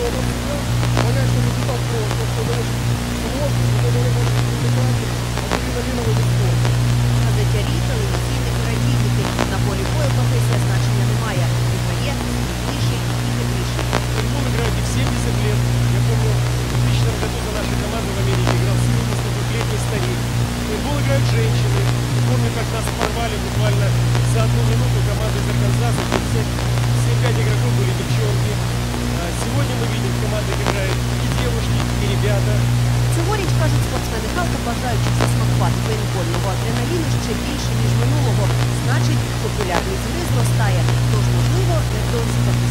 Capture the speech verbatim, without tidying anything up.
конечно, результат просто, что даешь вот, это дорога результати, адреналіновий від спорту. Газетярі, телевізійні радійники. На полі бою професія значення не має. Виграє сильніший і хитріший. Футбол играют и в семьдесят лет. Я помню, в двухтысячном году за нашу команду в Америке играл семидесятидвухлетний старик. Футбол играют женщины. Помню, как нас порвали буквально за одну минуту команды из Арканзаса, где все, все пять игроков были девчонки. А сегодня мы видим, в командах играют и девушки, и ребята. Цьогоріч, кажуть спортсмени Халка, бажаючих засмакувати пейнтбольного адреналіну ще більше, ніж минулого. Значить, популярність гри зростає. Тож, можливо, невдовзі